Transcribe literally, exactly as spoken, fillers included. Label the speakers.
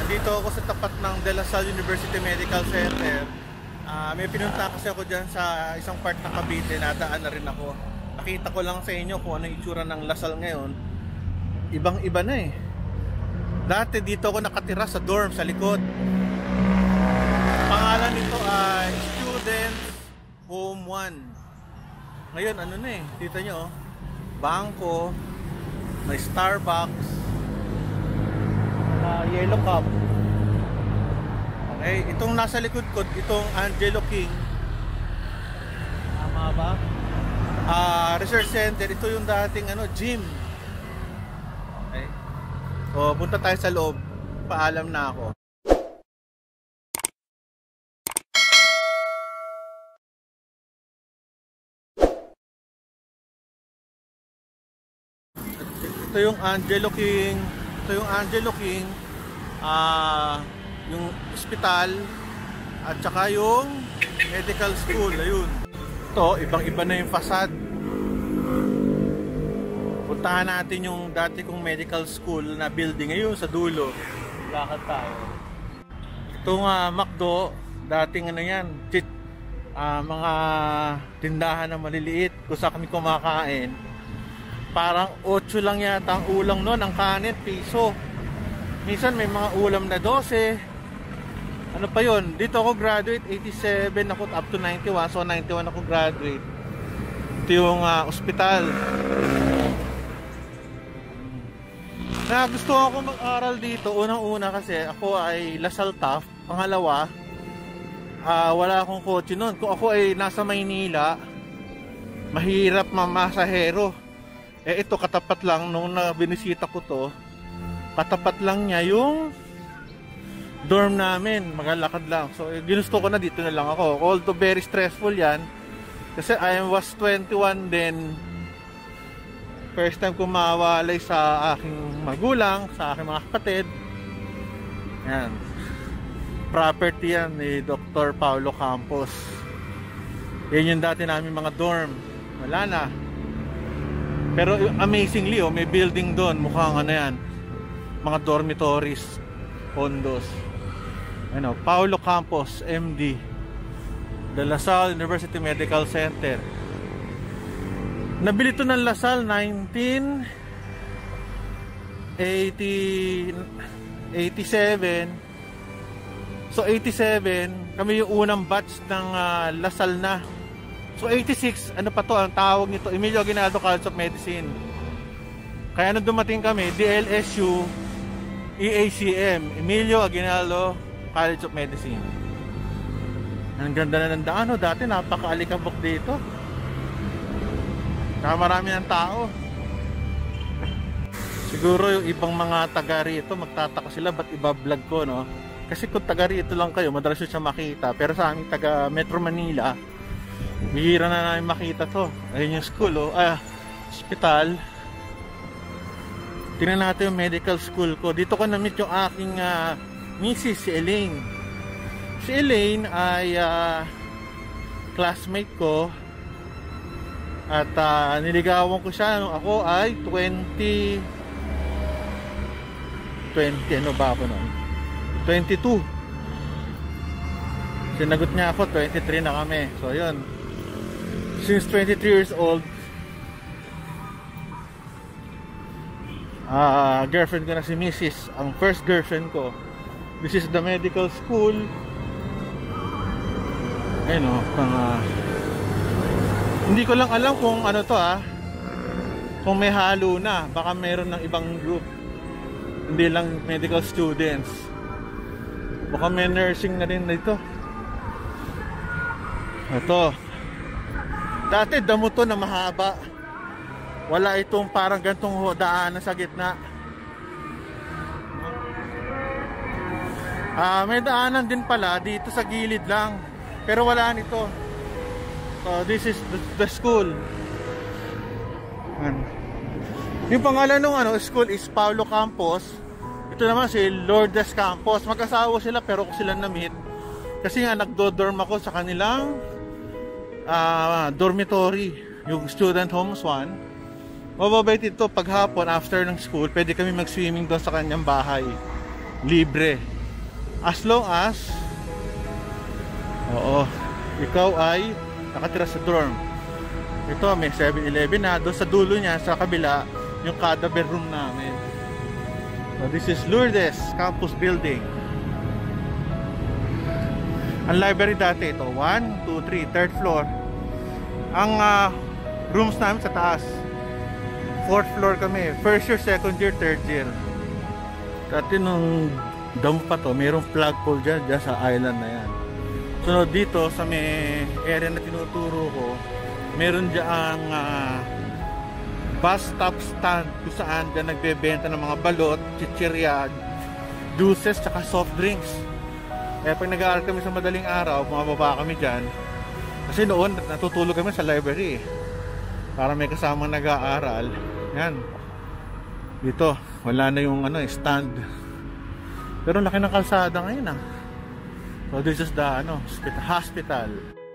Speaker 1: Dito ako sa tapat ng De La Salle University Medical Center. Uh, may pinunta kasi ako dyan sa isang part ng Cavite, nadaan na rin ako. Nakita ko lang sa inyo kung ano yung itsura ng La Salle ngayon. Ibang iba na eh. Dati dito ako nakatira sa dorm sa likod. Pangalan nito ay Students Home one. Ngayon ano na eh, dito nyo, bangko, may Starbucks, uh, yellow cup. Okay, itong nasa likod ko, itong Angelo King, tama ba? Uh, research center, ito yung dating ano, gym. Okay, so punta tayo sa loob, paalam na ako. Ito yung Angelo King, ito yung Angelo King, ah, uh, yung hospital at saka yung medical school. Ayun. Ito, ibang-iba na yung facade. Puntahan natin yung dati kong medical school na building ngayon sa dulo. Lakad tayo. Itong uh, McDo, dating ano yan, chit, uh, mga tindahan na maliliit kung saan kami kumakain. Parang otso lang yata ang ulam noon, ang kanin, piso. Minsan may mga ulam na dose. Ano pa yon? Dito ako graduate, eighty-seven ako up to ninety-one. So ninety-one ako graduate. Ito yung uh, ospital. Na gusto ako mag-aral dito. Unang-una kasi ako ay La Salle Taft. Pangalawa, uh, wala akong kotse noon. Kung ako ay nasa Maynila, mahirap mamasahero. Eh ito katapat lang nung na binisita ko to, katapat lang niya yung dorm namin, magalakad lang. So eh, ginusto ko na dito na lang ako. Although very stressful yan kasi I was twenty-one then first time ko mawalay sa aking magulang, sa aking mga kapatid. Yan, property yan ni Doctor Paulo Campos. Yan yung dati namin mga dorm. Wala na. Pero amazingly, oh, may building doon. Mukhang ano yan, mga dormitories, condos. Ano, Paulo Campos, M D, De La Salle University Medical Center. Nabili ito ng La Salle nineteen eighty-seven. So eighty-seven, kami yung unang batch ng uh, La Salle na. So eighty-six, ano pa to, ang tawag nito, Emilio Aguinaldo College of Medicine. Kaya nung dumating kami, D L S U E A C M, Emilio Aguinaldo College of Medicine. Ang ganda na ng daan, no? Dati napaka-alikabok dito. Saka marami ng tao. Siguro yung ibang mga taga rito magtataka sila ba't iba-vlog ko, no? Kasi kung taga rito lang kayo, madalas nyo siya makita. Pero sa aming taga Metro Manila, bihira na namin makita to. Ayun yung school, oh. Ah, hospital. Tingnan natin yung medical school ko. Dito ko na-meet yung aking uh, missus, si Elaine. Si Elaine ay uh, classmate ko. At uh, niligawan ko siya nung ako ay twenty twenty, ano ba ako nun? twenty-two. Sinagot niya ako, twenty-three na kami. So yun, since twenty-three years old, uh, girlfriend ko na si missus, ang first girlfriend ko. This is the medical school. Ayun o, pang, uh, hindi ko lang alam kung ano to, ah, kung may halo na, baka mayroon ng ibang group, hindi lang medical students, baka may nursing na rin dito. Ito, dati damo to na mahaba, wala itong parang gantong daanan sa gitna. Ah, may daanan din pala dito sa gilid lang, pero wala nito. So this is the, the school. Ano? Yung pangalan ng ano, school is Paulo Campos. Ito naman si Lourdes Campos. Mag-asawa sila pero ko sila na-meet kasi nga nagdo-dorm ako sa kanilang uh, dormitory, yung student homes one. Mababait ito pag hapon after ng school, pwede kami mag-swimming doon sa kanyang bahay. Libre. As long as oo, ikaw ay nakatira sa dorm. Ito may seven eleven na. Doon sa dulo niya, sa kabila, yung cadaver room namin. So this is Lourdes Campus Building. Ang library dati ito, one, two, three, third floor. Ang uh, rooms namin sa taas, fourth floor kami. First year, second year, third year. Dati nung dam pa to, mayroong flagpole dyan, dyan sa island na yan. So dito sa may area na tinuturo ko, meron dyan uh, bus stop stand kung saan dyan nagbebenta ng mga balot, chichirya, juices, tsaka soft drinks. Kaya pag nag-aaral kami sa madaling araw, bumababa kami dyan. Kasi noon natutulog kami sa library para may kasamang nag-aaral. Yan. Dito, wala na yung ano, stand. Pero laki ng kalsada ngayon ah. So this is the ano, hospital.